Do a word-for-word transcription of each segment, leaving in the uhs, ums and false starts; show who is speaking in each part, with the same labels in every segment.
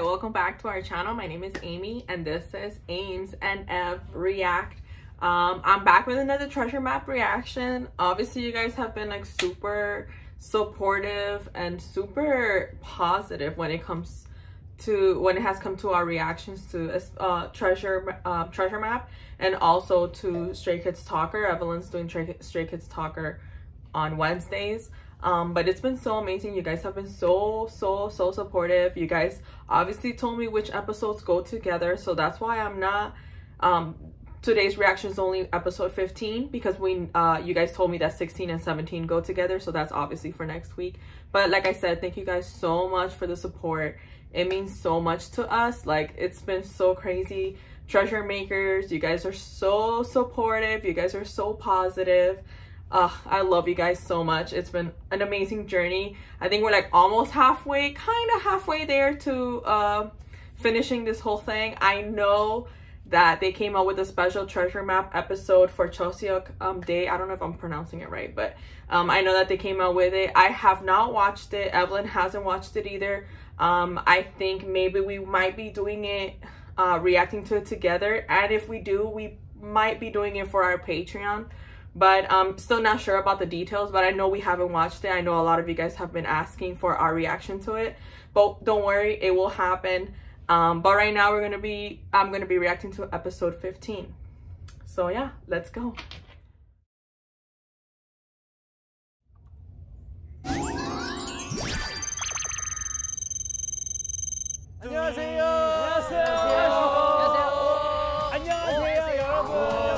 Speaker 1: Hi, welcome back to our channel. My name is Amy and this is Ames and Ev React. Um, I'm back with another treasure map reaction. Obviously, you guys have been like super supportive and super positive when it comes to when it has come to our reactions to uh, treasure uh, treasure map and also to Stray Kids Talker. Evelyn's doing Stray Kids Talker on Wednesdays. Um, but it's been so amazing. You guys have been so, so, so supportive. You guys obviously told me which episodes go together. So that's why I'm not, um, today's reaction is only episode fifteen because we, uh, you guys told me that sixteen and seventeen go together. So that's obviously for next week. But like I said, thank you guys so much for the support. It means so much to us. Like, it's been so crazy. Treasure makers, you guys are so supportive. You guys are so positive. Uh, I love you guys so much. It's been an amazing journey. I think we're like almost halfway, kind of halfway there to uh, finishing this whole thing. I know that they came out with a special treasure map episode for Choseok um, Day. I don't know if I'm pronouncing it right, but um, I know that they came out with it. I have not watched it. Evelyn hasn't watched it either. Um, I think maybe we might be doing it, uh, reacting to it together. And if we do, we might be doing it for our Patreon. But I'm still not sure about the details, but I know we haven't watched it. I know a lot of you guys have been asking for our reaction to it, but don't worry, it will happen. Um, but right now we're gonna be, I'm gonna be reacting to episode fifteen. So yeah, let's go.
Speaker 2: 안녕하세요. 안녕하세요. 안녕하세요, 여러분.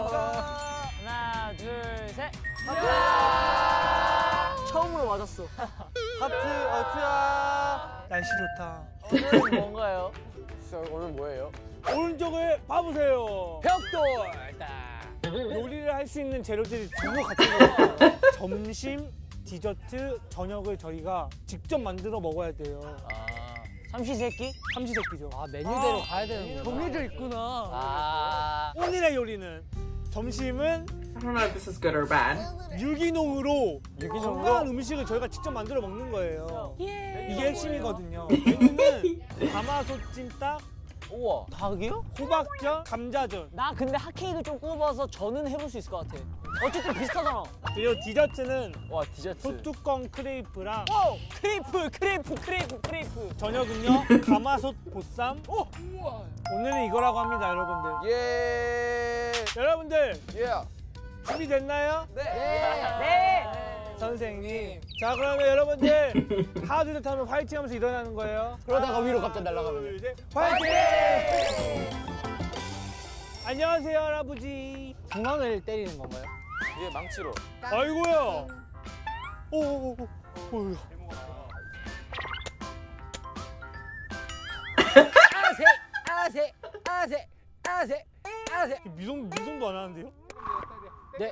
Speaker 2: 처음으로 맞았어. 하트, 하트야. 날씨 좋다.
Speaker 3: 오늘은 뭔가요?
Speaker 2: 오늘 뭐예요?
Speaker 3: 오른쪽을 봐보세요.
Speaker 2: 벽돌.
Speaker 3: 요리를 할 수 있는 재료들이 전부 같은 거예요. 점심, 디저트, 저녁을 저희가 직접 만들어 먹어야 돼요.
Speaker 2: 아, 삼시세끼?
Speaker 3: 삼시세끼죠.
Speaker 2: 아, 메뉴대로 아, 가야 되는 거.
Speaker 3: 정해져 있구나.
Speaker 2: 아.
Speaker 3: 오늘의 요리는 점심은
Speaker 1: I don't know if this is good or bad.
Speaker 3: 유기농으로
Speaker 2: 유기농으로?
Speaker 3: 건강한 음식을 저희가 직접 만들어 먹는 거예요. 이게 핵심이거든요. 메뉴는 가마솥 찜닭,
Speaker 2: 우와, 닭이요?
Speaker 3: 호박전, 감자전.
Speaker 2: 나 근데 핫케이크 좀 구워봐서 저는 해볼 수 있을 것 같아. 어쨌든 비슷하잖아.
Speaker 3: 그리고 디저트는
Speaker 2: 와, 디저트.
Speaker 3: 소뚜껑 크레이프랑
Speaker 2: 오! 크레이프, 크레이프, 크레이프, 크레이프.
Speaker 3: 저녁은요 가마솥 보쌈.
Speaker 2: 오! 우와.
Speaker 3: 오늘은 이거라고 합니다, 여러분들.
Speaker 4: 예.
Speaker 3: 여러분들
Speaker 4: 예.
Speaker 3: 준비됐나요?
Speaker 4: 네.
Speaker 2: 네.
Speaker 3: 선생님. 자, 그러면 여러분들 하나 둘 셋 하면 화이팅 하면서 일어나는 거예요.
Speaker 2: 그러다가 위로 갑자기 날아가면.
Speaker 3: 둘, 셋, 화이팅! 안녕하세요, 할아버지.
Speaker 2: 중앙을 때리는 건가요?
Speaker 4: 예, 망치로.
Speaker 3: 아이고야. 오오오. 오야.
Speaker 2: 아세, 아세, 아세, 아세, 아세.
Speaker 3: 미성 미성도 안 하는데요?
Speaker 2: 네.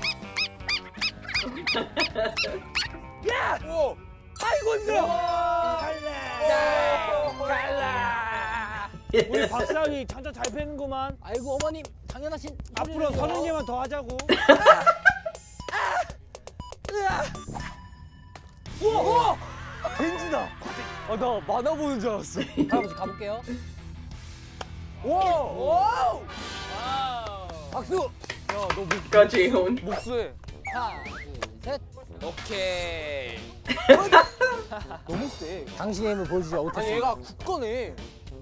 Speaker 3: 야! 오! 아이고 힘들어. 갈라. 갈라. 우리 박사위 장작 잘 패는구만.
Speaker 2: 아이고 어머님 당연하신.
Speaker 3: 앞으로 서른 개만 더 하자고.
Speaker 2: 우와! 우와! 벤지다. 아, 나 만화 보는 줄 알았어. 할아버지 가볼게요. 와! 와우! 박수!
Speaker 4: 야, 너 목,
Speaker 1: Go Jihoon.
Speaker 4: 목수해.
Speaker 2: 하나, 둘, 셋.
Speaker 4: 오케이.
Speaker 2: 너무 세. 당신의 힘을 보여주지 못했어.
Speaker 4: 아니, 얘가 굳건해.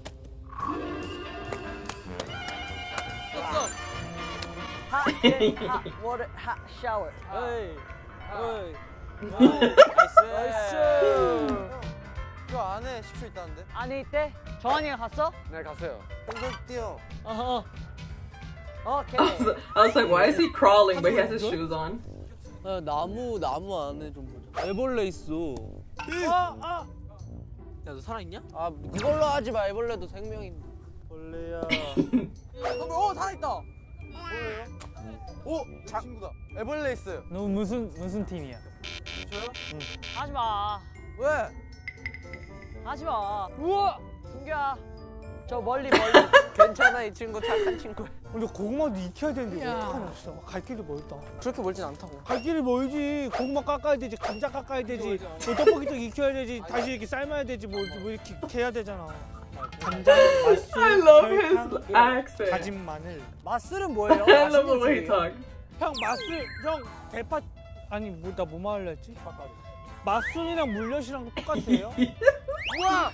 Speaker 4: 떴어.
Speaker 2: 핫, 핫, 워터, 핫 샤워.
Speaker 4: 에이. 에이.
Speaker 2: 나이스.
Speaker 4: 나이스. 이거 안에 십 초 있다는데?
Speaker 2: 안에 있대? 정한이가 갔어?
Speaker 4: 네, 갔어요. 형들 뛰어.
Speaker 2: 어허. 오케이.
Speaker 1: I was, I was like, why is he crawling but he has his shoes on?
Speaker 4: 아, 나무, 나무 안에 좀 보자. 애벌레 있어.
Speaker 3: 아, 아.
Speaker 4: 야, 너 살아있냐? 아, 그걸로 하지 마. 애벌레도 생명인데.
Speaker 3: 벌레야.
Speaker 4: 어, 살아있다. 벌레요? 오, 자, 친구다. 애벌레 있어요.
Speaker 3: 너 무슨 무슨 팀이야?
Speaker 4: 저요?
Speaker 2: 하지 마.
Speaker 4: 왜?
Speaker 2: 하지 마. 우와! 준규야. 저 멀리 멀리.
Speaker 4: 괜찮아, 이 친구 착한 친구야.
Speaker 3: 근데 고구마도 익혀야 되는데
Speaker 2: 야.
Speaker 3: 어떡하냐 진짜. 갈 길이 멀다.
Speaker 4: 그렇게 멀진 않다고.
Speaker 3: 갈 길이 멀지. 고구마 깎아야 되지, 감자 깎아야 되지, 뭐 떡볶이도 익혀야 되지, 다시 이렇게 삶아야 되지, 뭐, 뭐 이렇게 해야 되잖아. 간장, 맛술,
Speaker 1: I love his
Speaker 3: 설탕,
Speaker 1: accent.
Speaker 3: 다진 마늘.
Speaker 2: 맛술은 뭐예요?
Speaker 1: I love the way he talks.
Speaker 3: 형 맛술, 형 대파 아니 뭐 나 뭐 말하려 했지? 맛술이랑 물엿이랑 똑같아요?
Speaker 2: 우와!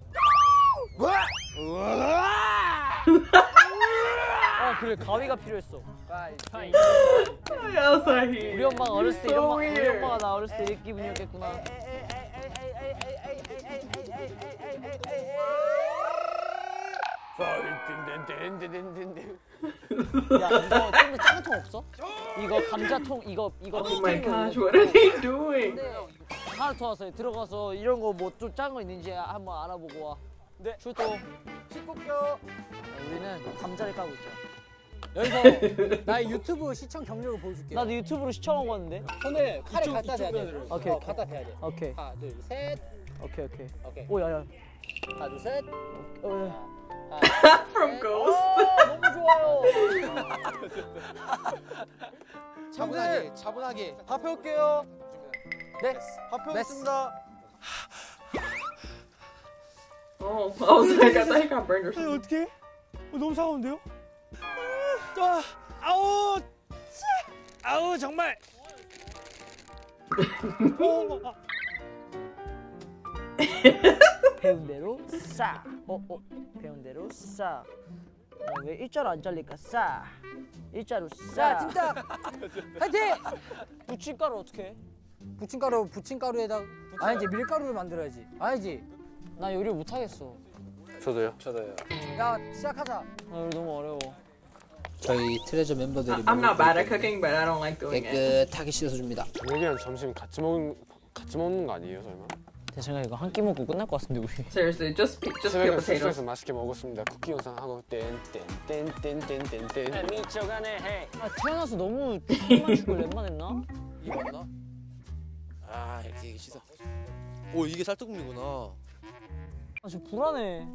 Speaker 2: 아 그래 가위가 필요했어. 가위.
Speaker 1: What else are he?
Speaker 2: 우리 엄마가 어렸을 때
Speaker 1: So
Speaker 2: 이런 마, 우리
Speaker 1: weird.
Speaker 2: 엄마가 나 어렸을 때 이 기분이었겠구나. 야 이거 좀더 작은 통 없어? 이거 감자통 이거 이거
Speaker 1: Oh my
Speaker 2: 빅
Speaker 1: gosh,
Speaker 2: 거
Speaker 1: what are they doing?
Speaker 2: 하나 더 왔어요. 들어가서 이런 거 뭐 좀 작은 거 있는지 한번 알아보고 와. 네. 출동. 씻고껴. 우리는 감자를 까고 있죠.
Speaker 5: 여기서 나의 유튜브 시청 경력을 보여줄게.
Speaker 2: 나도 유튜브로 시청한 거였는데.
Speaker 5: 손을 칼에 갖다 대야 돼.
Speaker 2: 오케이,
Speaker 5: 어,
Speaker 2: 오케이.
Speaker 5: 갖다 대야 돼.
Speaker 2: 오케이.
Speaker 5: 하나, 둘, 셋.
Speaker 2: 오케이 오케이.
Speaker 5: 오케이.
Speaker 2: 오 야야.
Speaker 5: 하나, 둘, 셋.
Speaker 2: 어,
Speaker 5: 하나,
Speaker 1: From
Speaker 5: 셋.
Speaker 1: Ghost.
Speaker 2: 아, 너무 좋아요.
Speaker 5: 차분하게, 차분하게. 밥 해올게요.
Speaker 2: 네.
Speaker 5: 밥 해오겠습니다.
Speaker 1: Oh, I was like, I thought he got burned or
Speaker 3: 아니
Speaker 1: something.
Speaker 3: 어떻게? 어, 너무 차가운데요? 아, 아우, 짜, 아우 정말. 어, 아,
Speaker 2: 배운 대로 싸. 어, 어. 배운 대로 싸. 어, 왜 일자로 안 잘릴까? 싸. 일자로 싸.
Speaker 5: 자, 팀장. 파이팅!
Speaker 2: 부침가루 어떻게 해?
Speaker 5: 부침가루, 부침가루에다 아니지 밀가루를 만들어야지. 아니지.
Speaker 2: 나 요리 못 하겠어.
Speaker 4: 저도요. 저도요.
Speaker 5: 야, 시작하자.
Speaker 2: 나 요리 너무 어려워.
Speaker 5: 저희 트레저 멤버들이
Speaker 1: I'm not bad at cooking, but I don't like doing it.
Speaker 5: 깨끗하게 씻어줍니다.
Speaker 6: 저녁이랑 점심 같이 먹는 같이 먹는 거 아니에요, 설마?
Speaker 2: 제 생각에 이거 한 끼 먹고 끝날 것 같은데 우리.
Speaker 1: Seriously, just pe- just peel
Speaker 6: 새벽에
Speaker 1: potatoes.
Speaker 6: 숙소에서 맛있게 먹었습니다. 쿠키 영상 하고 땡땡땡땡땡땡.
Speaker 4: 미쳐가네 해.
Speaker 2: 아 태어나서 너무 술만 죽을 웬만했나?
Speaker 4: 이거 맞나? 아 이렇게 씻어. 오 이게 살떡국이구나.
Speaker 2: 아 저 불안해.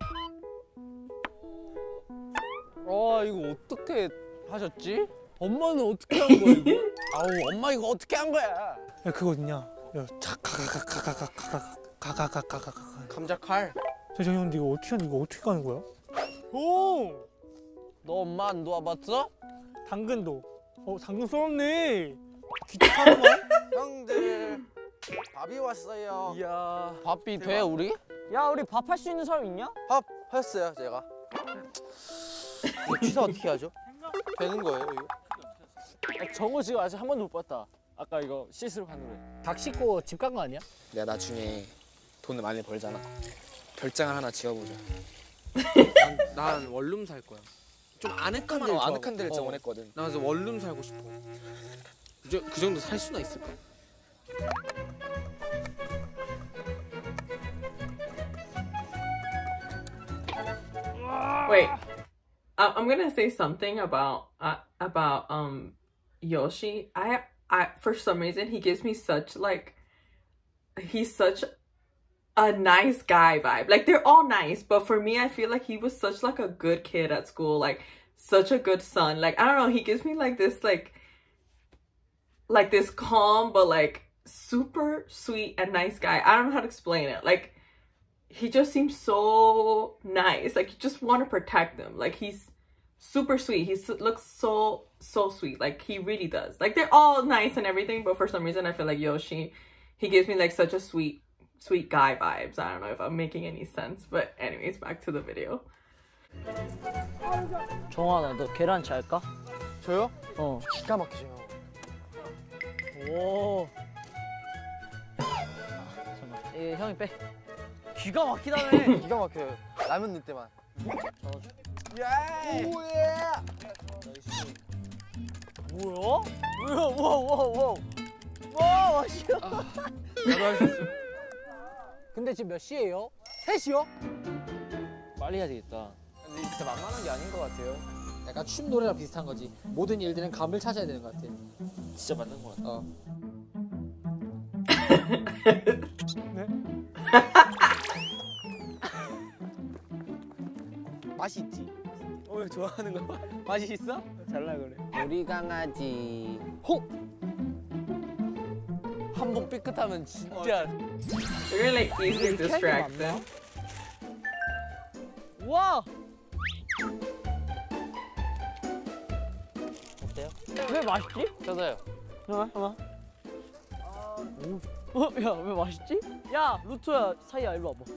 Speaker 4: 아 이거 어떻게 하셨지? 엄마는 어떻게 한 거야 이거? 아우 엄마 이거 어떻게 한 거야?
Speaker 3: 야 그거 어딨냐? 야, 차가가가가가가가가가가가가.
Speaker 4: 감자칼.
Speaker 3: 저 형, 근데 이거 어떻게 하는 이거 어떻게 가는 거야? 오,
Speaker 4: 너 엄마 안 도와봤어?
Speaker 3: 당근도. 어, 당근 썰었네. 귀찮구만.
Speaker 4: 형들 밥이 왔어요. 이야 밥이 돼 우리?
Speaker 2: 야 우리 밥 할 수 있는 사람 있냐?
Speaker 4: 밥 했어요 제가. 이거 취사 어떻게 하죠? 되는 거예요 이거?
Speaker 2: 정우 지금 아직 한 번도 못 봤다. 아까 이거 씻으러 간 노래.
Speaker 5: 닭 씻고 집 간 거 아니야?
Speaker 7: 내가 나중에 돈을 많이 벌잖아. 별장을 하나 지어보자.
Speaker 4: 난, 난 원룸 살 거야. 좀 아늑한 데를
Speaker 7: 어,
Speaker 4: 좋아하고.
Speaker 7: 아늑한 데를
Speaker 4: 어.
Speaker 7: 정원했거든.
Speaker 4: 나 그래서 원룸 살고 싶어. 그, 저, 그 정도 살 수나 있을까?
Speaker 1: Wait, I- I'm gonna say something about uh, about um Yoshi. I I for some reason he gives me such like he's such a nice guy vibe. Like they're all nice, but for me, I feel like he was such like a good kid at school, like such a good son. Like I don't know, he gives me like this like like this calm but like super sweet and nice guy. I don't know how to explain it. Like he just seems so nice. Like you just want to protect him. Like he's super sweet. He looks so so sweet. Like he really does. Like they're all nice and everything, but for some reason I feel like Yoshi, he gives me like such a sweet sweet guy vibes. I don't know if I'm making any sense, but anyways, back to the video.
Speaker 2: 정환아 너 계란치 할까?
Speaker 4: 저요?
Speaker 2: 어.
Speaker 4: 기가 막히죠.
Speaker 2: 오. 잠깐만. 이 형이 빼. 기가 막히다네.
Speaker 4: 기가 막혀요. 라면 넣을 때만.
Speaker 2: 저어줘.
Speaker 4: 예! 오예!
Speaker 2: 뭐야? 뭐야? 우와 우와 우와. 와 맛있어.
Speaker 4: 나도 할 수 있어.
Speaker 5: 근데 지금 몇 시예요? 세 시요?
Speaker 2: 빨리 해야 되겠다.
Speaker 4: 근데 진짜 만만한 게 아닌 것 같아요.
Speaker 5: 약간 춤 노래랑 비슷한 거지. 모든 일들은 감을 찾아야 되는 것 같아.
Speaker 2: 진짜 맞는 거 같아.
Speaker 5: 어.
Speaker 3: 네?
Speaker 4: 맛이 있지. 어, 좋아하는 거. 맛이 있어?
Speaker 2: 잘나 그래.
Speaker 4: 우리 강아지.
Speaker 2: 호.
Speaker 4: 한 번 삐끗하면 진짜.
Speaker 1: You're gonna like easily distract them.
Speaker 2: 와. 어때요? 왜 맛있지?
Speaker 4: 저도요.
Speaker 2: 하나 하나. 어, 야, 왜 맛있지? 야, 루트야, 사이야, 일로 와봐.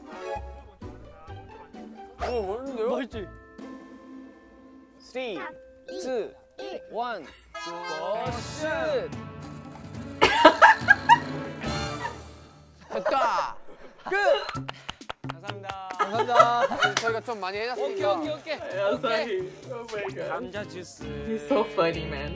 Speaker 4: 어, 맛있는데요?
Speaker 2: 맛있지?
Speaker 4: 삼, 이, 일. 고슛! 됐다! 끝! 감사합니다. 감사합니다. 저희가 좀 많이 해놨으니까.
Speaker 2: 오케이, 오케이, 오케이.
Speaker 1: Yeah, sorry. Oh my god.
Speaker 3: 감자 주스.
Speaker 1: He's so funny, man.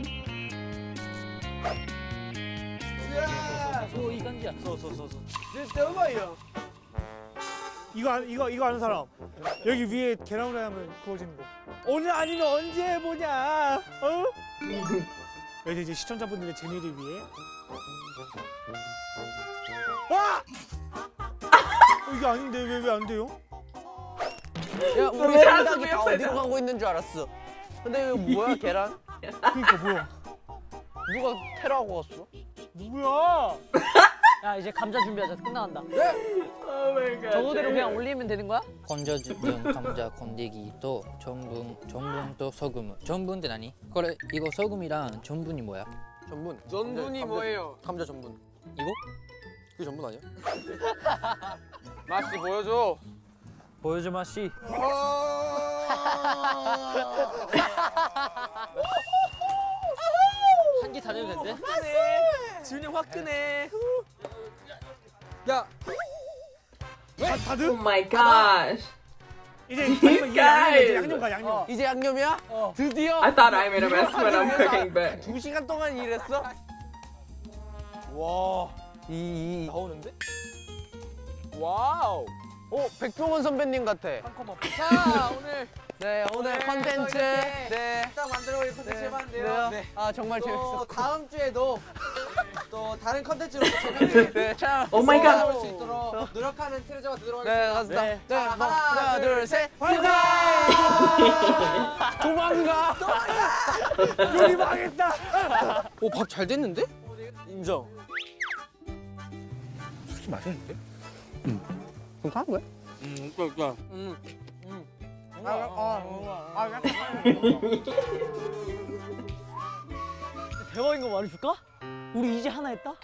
Speaker 2: 오, 이 간지야.
Speaker 3: 소소소소.
Speaker 4: 진짜 음악이야.
Speaker 3: 이거 아- 이거 이거 아는 사람. 여기 위에 계란 후라이 하면 구워지는 거. 오늘 아니면 언제 해보냐? 어? 이제 이제 시청자분들의 재미를 위해. 아! 어, 이게 아닌데 왜 왜 안 돼요?
Speaker 4: 야, 우리 생각이 다 어디로 가고 있는 줄 알았어. 근데 이거 뭐야, 계란?
Speaker 3: 그러니까 뭐야?
Speaker 4: 누가 테러하고 갔어?
Speaker 3: 누구야?
Speaker 2: 야, 이제 감자 준비하자. 끝나간다.
Speaker 1: Oh my god.
Speaker 2: 저거대로 그냥 올리면 되는 거야?
Speaker 5: 건져준 감자 건더기 또 전분 전분 또 소금. 전분って何? 그래 이거 소금이랑 전분이 뭐야?
Speaker 4: 전분. 전분이 뭐예요? 감자 전분.
Speaker 5: 이거?
Speaker 4: 그게 전분 아니야? 맛이 보여줘.
Speaker 5: 보여줘 맛이.
Speaker 2: 한 개 다 내도 된대?
Speaker 4: 지훈이 확 크네. 야,
Speaker 3: 다, 다들?
Speaker 1: Oh my gosh.
Speaker 3: 이제 아니면 이게 양념 이제 양념 가 양념.
Speaker 4: 이제 양념이야? 드디어.
Speaker 1: I thought I made a mess when I'm cooking, but
Speaker 4: 두 시간 동안 일했어? 와, 이, 이 나오는데? 와우. 오, 백종원 선배님 같아. 자, 오늘 네 오늘 컨텐츠 네
Speaker 8: 딱 만들어 볼 컨텐츠 해봤는데요.
Speaker 4: 네. 네. 아 정말
Speaker 8: 또
Speaker 4: 재밌었고.
Speaker 8: 다음 주에도 또 다른 컨텐츠로 또 재밌게
Speaker 4: 네, 자,
Speaker 1: Oh my god.
Speaker 8: 볼수 있도록 노력하는 트레저가 되도록
Speaker 4: 네,
Speaker 8: 하겠습니다.
Speaker 4: 맞습니다. 네,
Speaker 8: 자,
Speaker 4: 네, 뭐,
Speaker 8: 하나,
Speaker 4: 하나,
Speaker 8: 둘,
Speaker 4: 둘, 셋.
Speaker 3: 화이팅!
Speaker 4: 도망가.
Speaker 3: 요리 망했다.
Speaker 4: 오, 밥 잘 됐는데? 인정.
Speaker 7: 솔직히 맛있는데?
Speaker 4: 괜찮은 거야?
Speaker 7: 음, 그러니까.
Speaker 4: 음.
Speaker 8: 아, 아, 아, 약간
Speaker 2: 대박인 거 말해줄까? 우리 이제 하나 했다?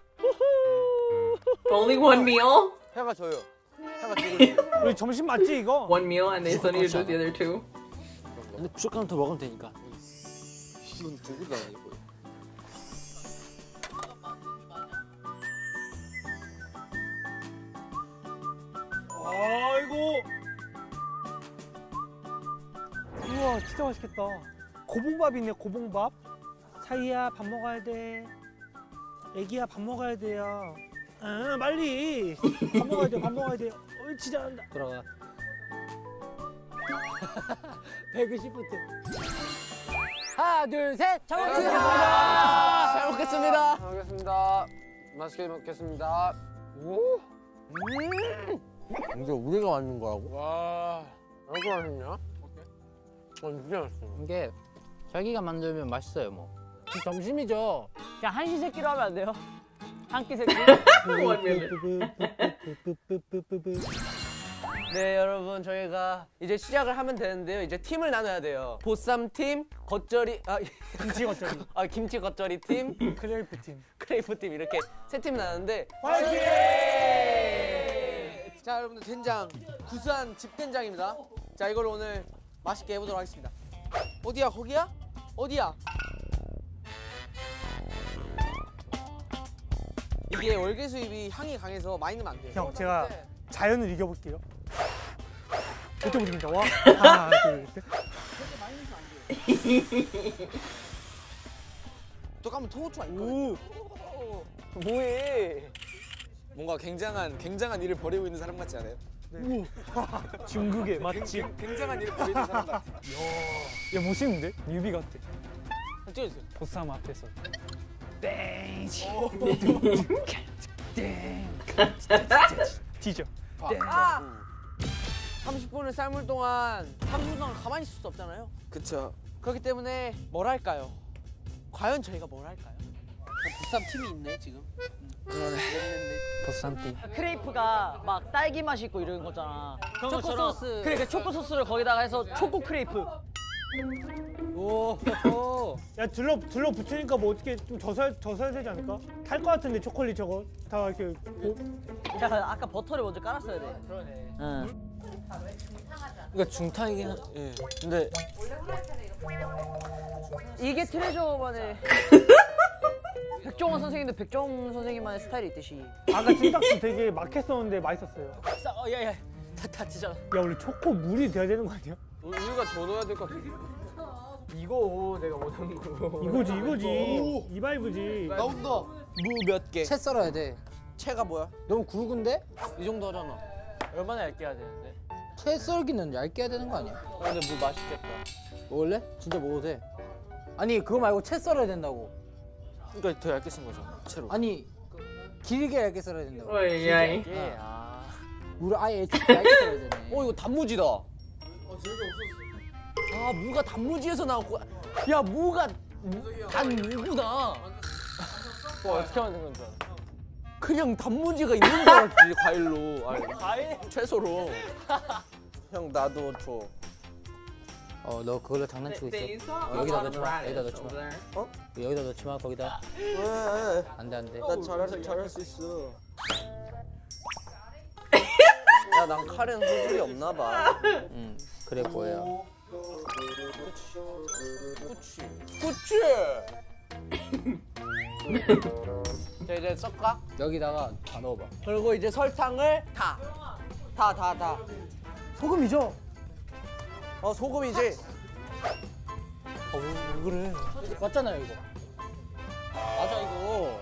Speaker 1: only one meal?
Speaker 4: 해가 줘요. 해가 주고 있어요.
Speaker 3: 우리 점심 맞지 이거?
Speaker 1: One meal and they still need to do the other two?
Speaker 2: 근데 부족하면 더 먹으면 되니까.
Speaker 7: 이건 누구다 이거.
Speaker 3: 아이고. 우와 진짜 맛있겠다. 고봉밥 있네 고봉밥. 사이야 밥 먹어야 돼. 애기야 밥 먹어야 돼요. 아 빨리 밥 먹어야 돼 밥 먹어야 돼. 어 진짜 잘한다.
Speaker 2: 돌아가.
Speaker 3: 백이십부터.
Speaker 2: 하나, 둘, 셋. 잘
Speaker 4: 아, 잘 먹겠습니다. 잘 먹겠습니다. 맛있게 먹겠습니다. 오, 음,
Speaker 7: 이게 우리가 만든 거라고?
Speaker 4: 와, 이렇게 맛있냐? 어, 진짜 맛있어.
Speaker 5: 이게 자기가 만들면 맛있어요 뭐.
Speaker 2: 점심이죠. 그냥 한시 세끼로 하면 안 돼요? 한 끼 세끼?
Speaker 1: One minute.
Speaker 4: 네, 여러분 저희가 이제 시작을 하면 되는데요. 이제 팀을 나눠야 돼요. 보쌈 팀, 겉절이 아
Speaker 3: 김치 겉절이.
Speaker 4: 아 김치 겉절이 팀,
Speaker 3: 크레이프 팀.
Speaker 4: 크레이프 팀 이렇게 세 팀 나누는데
Speaker 3: 화이팅!
Speaker 8: 자, 여러분들 된장 구수한 집된장입니다. 자, 이걸 오늘 맛있게 해보도록 하겠습니다. 어디야, 거기야? 어디야? 이게 월계 수잎이 향이 강해서 많이 넣으면 안 돼요.
Speaker 3: 형 제가 자연을 이겨볼게요. 이때부터입니다. 와 하나 둘 셋.
Speaker 8: 또 가면 토고추가 있거든.
Speaker 4: 오, 뭐해?
Speaker 7: 뭔가 굉장한 굉장한 일을 벌이고 있는 사람 같지 않아요?
Speaker 3: 중국의 맛집.
Speaker 7: 굉장한 일을 벌이는 사람 같아.
Speaker 3: 야 멋있는데? 뮤비 같아.
Speaker 8: 찍어주세요.
Speaker 3: 보쌈 앞에서. 땡. 땡. 뒤져.
Speaker 8: 아! 삼십 분을 삶을 동안 삼십 분 동안 가만히 있을 수 없잖아요.
Speaker 7: 그쵸.
Speaker 8: 그렇기 때문에 뭘 할까요? 과연 저희가 뭘 할까요? 보쌈 팀이 있네 지금. 음.
Speaker 5: 보쌈띠.
Speaker 2: 크레이프가 막 딸기 맛이 있고 이런 거잖아. 초코
Speaker 5: 것처럼.
Speaker 2: 소스. 그래, 그 초코 소스를 거기다가 해서 초코 크레이프.
Speaker 4: 오.
Speaker 3: 야 둘러 둘러 붙으니까 뭐 어떻게 좀 져서 져서야 되지 않을까? 탈 것 같은데 초콜릿 저거 다 이렇게 고...
Speaker 2: 야, 아까 버터를 먼저 깔았어야 돼. 그러네. 응.
Speaker 8: 그러니까 중탕이긴 하... 예. 근데
Speaker 2: 이게 트레저만의 백종원 선생님도 백종원 선생님만의 스타일이 있듯이.
Speaker 3: 아까 찜닭도 되게 막혔었는데 맛있었어요.
Speaker 2: 어, 야, 야, 다 다치잖아.
Speaker 3: 야 우리 초코 물이 돼야 되는 거 아니야?
Speaker 6: 우리가 더 넣어야 될 것 같아.
Speaker 8: 이거 내가 원하는 거.
Speaker 3: 이거지 이거지 이 바이브지.
Speaker 8: 나온다. 무 몇 개.
Speaker 5: 채 썰어야 돼.
Speaker 8: 채가 뭐야?
Speaker 5: 너무 굵은데?
Speaker 8: 이 정도 하잖아. 얼마나 얇게 해야 되는데?
Speaker 5: 채 썰기는 얇게 해야 되는 거 아니야?
Speaker 8: 어, 근데 무 맛있겠다.
Speaker 5: 먹을래? 진짜 먹어도 돼. 아니 그거 말고 채 썰어야 된다고.
Speaker 8: 그러니까 더 얇게 쓴 거죠. 채로.
Speaker 5: 아니 길게 얇게 썰어야 된다고.
Speaker 1: Oy, ay.
Speaker 8: 예. 아.
Speaker 5: 우리 아예 애초에 얇게 썰어야 되네.
Speaker 8: 어 이거 단무지다. 어 아 무가 단무지에서 나왔고. 야 무가 단무구나.
Speaker 6: 뭐 어떻게 만든 건지 알아?
Speaker 8: 그냥 단무지가 있는 줄 알았지 과일로. 아니,
Speaker 2: 과일?
Speaker 8: 채소로. 형 나도 줘.
Speaker 5: 어 너 그걸로 장난치고 있어.
Speaker 1: They saw
Speaker 5: 어,
Speaker 1: a
Speaker 5: 여기다
Speaker 1: lot of
Speaker 5: 넣지 마. 여기다
Speaker 1: radish
Speaker 5: 넣지 마.
Speaker 1: over there.
Speaker 8: 어?
Speaker 5: 여기다 넣지 마. 거기다.
Speaker 8: 왜?
Speaker 5: 안돼 안돼.
Speaker 8: 나 잘할 잘할 수 있어. 야 난 칼에는 소질이 없나 봐.
Speaker 5: 응 그래 보여.
Speaker 8: 그치. 그치. 자 이제 섞까?
Speaker 5: 여기다가 다 넣어봐.
Speaker 8: 그리고 이제 설탕을 다. 다 다 다.
Speaker 3: 소금이죠?
Speaker 8: 어 소금이지.
Speaker 3: 어왜 그래?
Speaker 5: 맞잖아요 이거.
Speaker 8: 맞아 이거.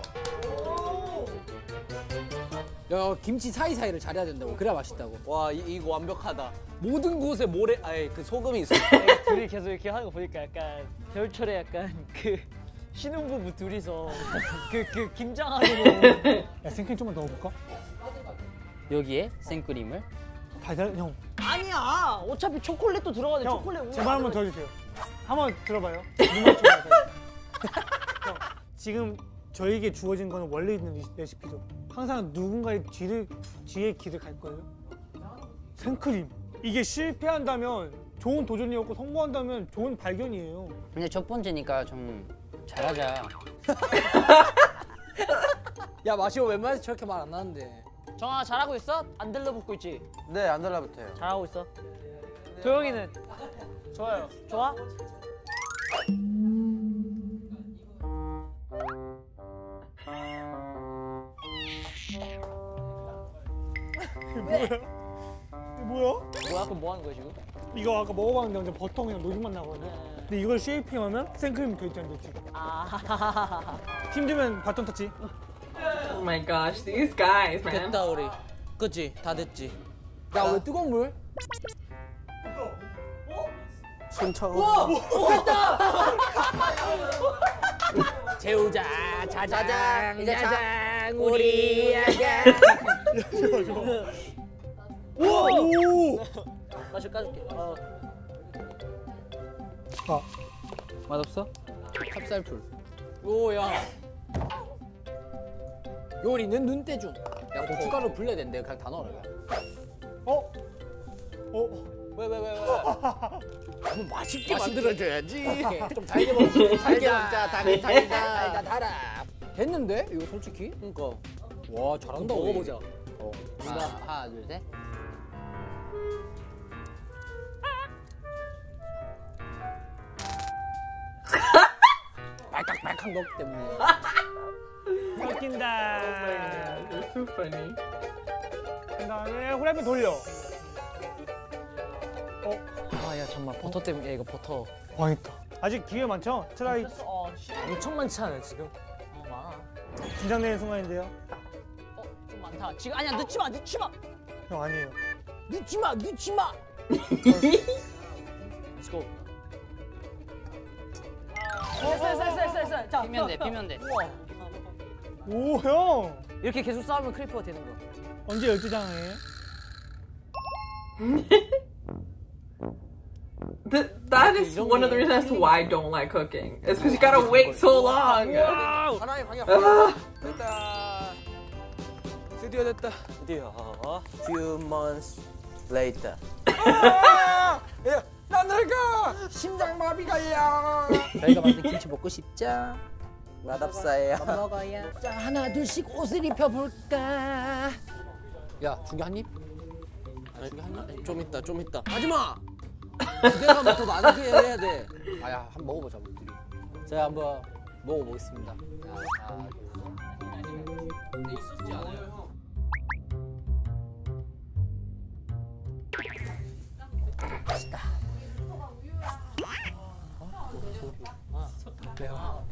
Speaker 5: 야 김치 사이사이를 잘해야 된다고. 그래야 맛있다고.
Speaker 8: 와 이, 이거 완벽하다. 모든 곳에 모래 아예 그 소금이 있어.
Speaker 2: 둘이 계속 이렇게 하는 거 보니까 약간 겨울철에 약간 그 신혼부부 둘이서 그 그 김장하는
Speaker 3: 야 생크림 좀만 넣어볼까?
Speaker 5: 여기에 생크림을.
Speaker 3: 달달 형.
Speaker 2: 아니야. 어차피 초콜릿도 들어가는데
Speaker 3: 형,
Speaker 2: 초콜릿 우유
Speaker 3: 제 말 한번
Speaker 2: 안
Speaker 3: 더 해주세요. 한번 들어봐요. 눈 맞춰봐요. 형, 지금 저에게 주어진 거는 원래 있는 리- 레시피죠. 항상 누군가의 뒤를, 뒤에 길을 갈 거예요. 생크림. 이게 실패한다면 좋은 도전이었고 성공한다면 좋은 발견이에요.
Speaker 5: 근데 첫 번째니까 좀 잘하자. 야 마시오 웬만해서 저렇게 말 안 나는데.
Speaker 2: 정아 잘하고 있어? 안 들러붙고 있지?
Speaker 8: 네 안 달라붙어요.
Speaker 2: 잘하고 있어. 도영이는? 좋아요. 좋아?
Speaker 3: 이게 뭐야?
Speaker 2: 뭐야? 그럼 뭐 하는 거야 지금?
Speaker 3: 이거 아까 먹어봤는데 완전 버터 그냥 녹이만 나거든요. 근데 이걸 쉐이핑하면 생크림이 돼있잖아요.
Speaker 2: 아.
Speaker 3: 힘들면 바톤 터치.
Speaker 1: Oh my gosh, these guys, man.
Speaker 8: 됐다 우리. 그치? 다 됐지.
Speaker 5: 야 왜 뜨거운 물?
Speaker 8: 손 차고.
Speaker 5: 재우자 자장 자장 우리 아가.
Speaker 3: 오!
Speaker 2: 나 지금 까줄게. 어.
Speaker 3: 아,
Speaker 5: 맛없어? 찹쌀풀.
Speaker 8: 오야.
Speaker 5: 요리는 눈대중. 야 고춧가루 불려야 된대. 그냥 다 넣어라.
Speaker 3: 어? 어?
Speaker 8: 왜 왜 왜 왜?
Speaker 5: 뭐 맛있게
Speaker 8: 만들어줘야지.
Speaker 5: 좀 달게 먹자. 달게 먹자. 달게 달다 달다 달아. 됐는데 이거 솔직히?
Speaker 8: 그러니까.
Speaker 5: 와 잘한다. 우리.
Speaker 8: 먹어보자.
Speaker 5: 어. 하나, 하나 둘 셋. 빨칵빨칵 넣기 때문에.
Speaker 3: 웃긴다.
Speaker 1: You're too funny.
Speaker 3: 그 다음에 후라이팬 돌려.
Speaker 2: 아야 잠만 버터 때문에 야, 이거 버터.
Speaker 3: 망했다. 아직 기회 많죠? 트라이.
Speaker 2: 어 엄청 많지 않아 지금? 어 많아.
Speaker 3: 긴장되는 순간인데요.
Speaker 2: 어좀 많다. 지금 아니야 넣지 마 넣지 마.
Speaker 3: 형 아니에요.
Speaker 5: 넣지 마, 넣지 마.
Speaker 2: Let's go. 쌀쌀쌀쌀쌀. 자
Speaker 5: 피면 돼, 피면 돼.
Speaker 2: 우와.
Speaker 3: 오 형.
Speaker 2: 이렇게 계속 싸우면 크리퍼가 되는 거.
Speaker 3: 언제 열두 장이에요?
Speaker 1: Th- that is one of the reasons as to why I don't like cooking. It's because you gotta wait so long.
Speaker 8: 하나의 방향. 됐다. 드디어 됐다.
Speaker 2: 드디어 few months later.
Speaker 8: 나 늙어. 심장마비 걸려.
Speaker 5: 저희가 만든 김치 먹고 싶죠?
Speaker 2: 맛없어요.
Speaker 5: 먹어야. 자 하나 둘씩 옷을 입혀볼까? 야 중계 한 입? 아, 중계 한 입?
Speaker 8: 좀 있다, 좀 있다. 하지마.
Speaker 2: 기대감을 더 많게 해야 돼.
Speaker 5: 아야 한번 먹어보자 우리. 제가 한번 먹어보겠습니다. 자,
Speaker 8: 근데 있었지 않아요, 형?
Speaker 5: 매워.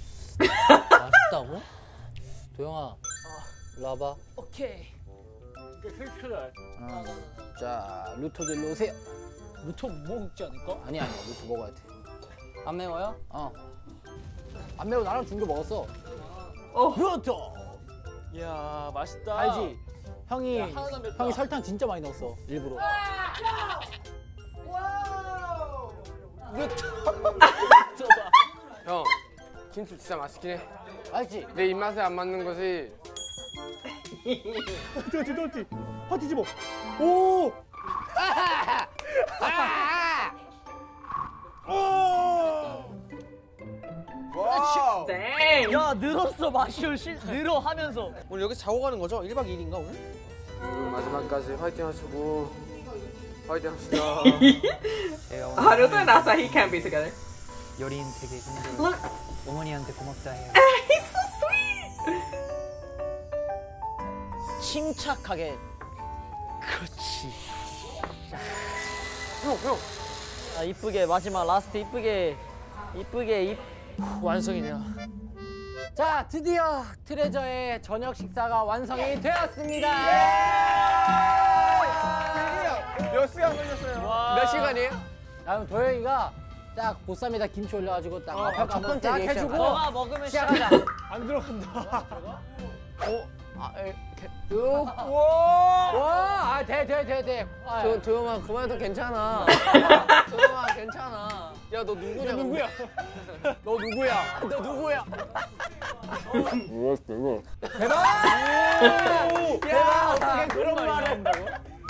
Speaker 5: 맛있다고? 도영아, 일로 와봐.
Speaker 2: 오케이.
Speaker 5: 하나, 자, 루토 일로 오세요.
Speaker 2: 루토 못 먹지 않을까?
Speaker 5: 아니 아니, 루토 먹어야 돼. 안 매워요? 어. 안 매워. 나랑 준거 먹었어.
Speaker 1: 어.
Speaker 2: 루토. 이야 맛있다.
Speaker 5: 알지? 형이
Speaker 2: 하나도 안 맵다.
Speaker 5: 형이 설탕 진짜 많이 넣었어. 일부러.
Speaker 6: 형 김치 진짜 맛있긴 해.
Speaker 5: 알지?
Speaker 6: 내 입맛에 안 맞는 것이
Speaker 3: 어찌 어찌 어찌 파 뒤집어. 오.
Speaker 1: Dang.
Speaker 2: 야 늘었어 마시오 실 늘어 하면서.
Speaker 8: 오늘 여기 자고 가는 거죠? 일 박 이 일인가 오늘?
Speaker 6: 오늘 마지막까지 화이팅 하시고 화이팅 합시다.
Speaker 1: Haruto and Asahi can't be together.
Speaker 5: 여린 되게 힘들어.
Speaker 1: Look,
Speaker 5: 어머니한테 고맙다 해요.
Speaker 1: he's so sweet.
Speaker 2: 침착하게. 그렇지.
Speaker 6: 형 형.
Speaker 2: 아 이쁘게 마지막 라스트 이쁘게 이쁘게 입 완성이네요.
Speaker 5: 자, 드디어 트레저의 저녁 식사가 완성이 되었습니다.
Speaker 6: 몇 시간 걸렸어요? 몇 시간이에요?
Speaker 5: 다음 도영이가 딱 보쌈에다 김치 올려가지고 딱
Speaker 2: 어,
Speaker 5: 첫 번째
Speaker 2: 리액션.
Speaker 5: 해주고
Speaker 2: 너가 먹으면
Speaker 5: 시작하자.
Speaker 3: 안 들어간다.
Speaker 5: 아, 이렇게 쭉. 와, 아, 돼, 돼, 돼, 돼. 아,
Speaker 8: 도, 도영아 그만해도 괜찮아. 도영아 괜찮아. 야 너 누구냐?
Speaker 3: 누구야?
Speaker 8: 너 누구야? 너 누구야?
Speaker 6: 뭐였어 이거?
Speaker 8: 야 어떻게 그런 말을 한다고?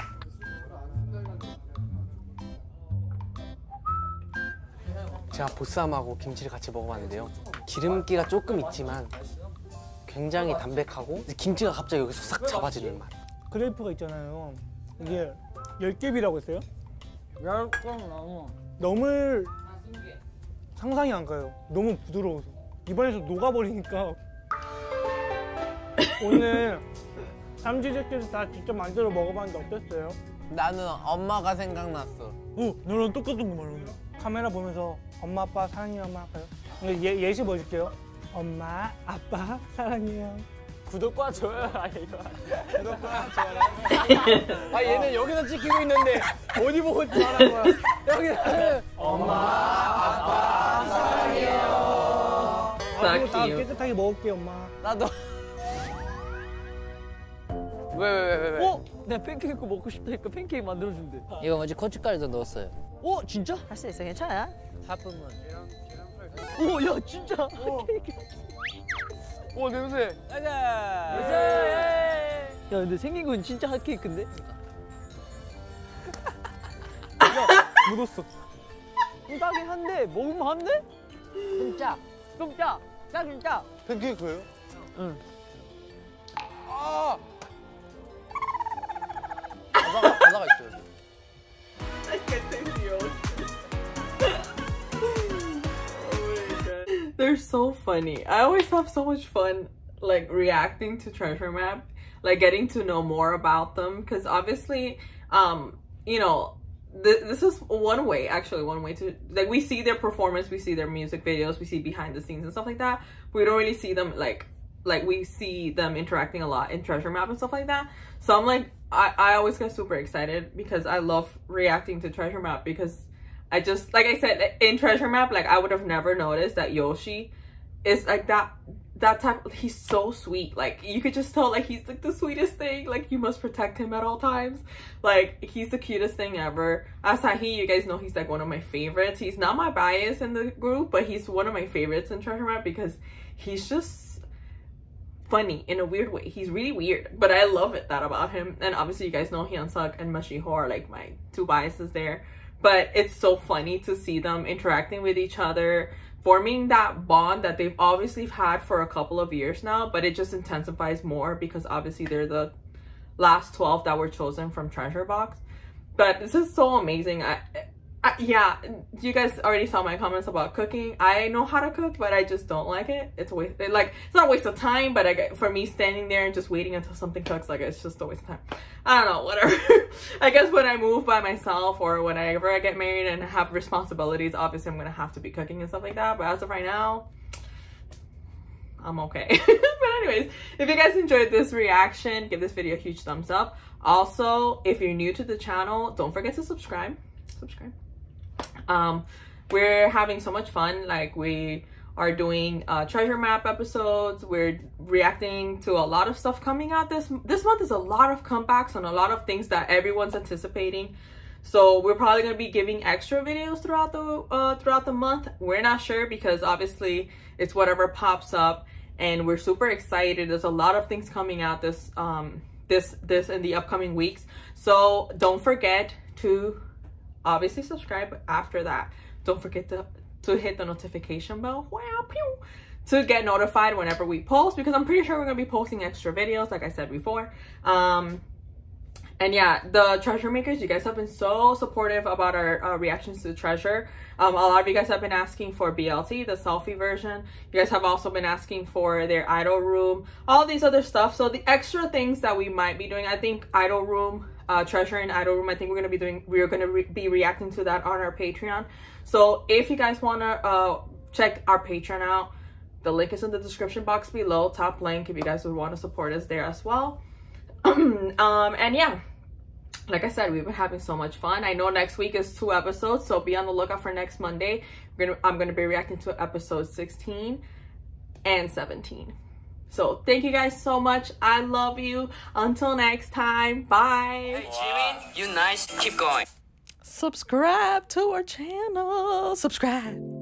Speaker 8: 제가 보쌈하고 김치를 같이 먹어봤는데요. 기름기가 조금 있지만 굉장히 담백하고 김치가 갑자기 여기서 싹 잡아지는 맛.
Speaker 3: 그래프가 있잖아요. 이게 열 겹이라고 했어요? 너무 상상이 안 가요. 너무 부드러워서 입안에서 녹아버리니까. 오늘 삼지제께서 다 직접 만들어 먹어봤는데 어땠어요?
Speaker 8: 나는 엄마가 생각났어.
Speaker 3: 오, 너랑 똑같은 거 말하네. 카메라 보면서 엄마 아빠 사랑해요 한번 할까요? 예, 예시 보여줄게요. 엄마 아빠 사랑해요.
Speaker 2: 구독과 좋아요 아니 이거.
Speaker 8: 아 얘는 여기서 찍히고 있는데 어디 보고 말하는 거야? 여기는 엄마 아빠 사랑해요.
Speaker 1: So
Speaker 3: 앞으로 다
Speaker 1: cute.
Speaker 3: 깨끗하게 먹을게 엄마.
Speaker 8: 나도. 왜 왜 왜 왜? 왜?
Speaker 2: 어? 내가 팬케이크 먹고 싶다니까 팬케이크 만들어준대.
Speaker 5: 이거 뭐지? 고춧가루도 넣었어요.
Speaker 2: 어 진짜? 할 수 있어 괜찮아?
Speaker 5: 하품은.
Speaker 2: 오야 진짜 팬케이크.
Speaker 8: 오 냄새.
Speaker 2: 가자. 야 근데 생긴 건 진짜 핫케이크인데?
Speaker 3: 야 묻었어.
Speaker 2: 짜긴 한데 먹으면 한데?
Speaker 5: 좀 짜.
Speaker 2: 좀 짜. 짜 진짜.
Speaker 8: 팬케이크예요?
Speaker 2: 응.
Speaker 8: 아.
Speaker 5: 바다가, 바다가 있어요. 여기.
Speaker 1: I can't taste the ocean. Oh my god. They're so funny. I always have so much fun like reacting to Treasure Map, like getting to know more about them, because obviously um you know th this is one way, actually one way to, like, we see their performance, we see their music videos, we see behind the scenes and stuff like that. We don't really see them like like we see them interacting a lot in Treasure Map and stuff like that. So I'm like, I, I always get super excited because I love reacting to Treasure Map, because I just, like I said, in Treasure Map, like I would have never noticed that Yoshi is like that, that type, he's so sweet. Like you could just tell, like he's like the sweetest thing. Like you must protect him at all times. Like he's the cutest thing ever. Asahi, you guys know he's like one of my favorites. He's not my bias in the group, but he's one of my favorites in Treasure Map because he's just, funny in a weird way. He's really weird, but I love it that about him. And obviously you guys know Hyunsuk and Mashiho are like my two biases there, but it's so funny to see them interacting with each other, forming that bond that they've obviously had for a couple of years now, but it just intensifies more because obviously they're the last twelve that were chosen from Treasure Box. But this is so amazing. I, I yeah, you guys already saw my comments about cooking. I know how to cook, but I just don't like it. It's a waste, like it's not a waste of time, but I get, for me standing there and just waiting until something cooks, like it's just a waste of time. I don't know, whatever. I guess when I move by myself or whenever I get married and have responsibilities, obviously I'm gonna have to be cooking and stuff like that. But as of right now, I'm okay. But anyways, if you guys enjoyed this reaction, give this video a huge thumbs up. Also, if you're new to the channel, don't forget to subscribe. Subscribe. Um, we're having so much fun. Like we are doing uh, treasure map episodes. We're reacting to a lot of stuff coming out this this month. Is a lot of comebacks and a lot of things that everyone's anticipating. So we're probably gonna be giving extra videos throughout the uh, throughout the month. We're not sure because obviously it's whatever pops up, and we're super excited. There's a lot of things coming out this um this this in the upcoming weeks. So don't forget to obviously subscribe. After that, don't forget to to hit the notification bell, wow, pew, to get notified whenever we post, because I'm pretty sure we're gonna be posting extra videos like I said before. Um and yeah, the treasure makers, you guys have been so supportive about our uh, reactions to Treasure. Um a lot of you guys have been asking for B L T, the selfie version. You guys have also been asking for their idol room, all these other stuff. So the extra things that we might be doing, I think idol room, uh treasure and idol room, I think we're gonna be doing we're gonna re be reacting to that on our Patreon. So if you guys want to uh check our Patreon out, the link is in the description box below, top link, if you guys would want to support us there as well. Um and yeah, like I said, we've been having so much fun. I know next week is two episodes, so be on the lookout for next Monday. We're gonna I'm gonna be reacting to episode sixteen and seventeen. So thank you guys so much. I love you. Until next time, bye.
Speaker 9: Hey Jimin, you nice. Keep going.
Speaker 1: Subscribe to our channel. Subscribe.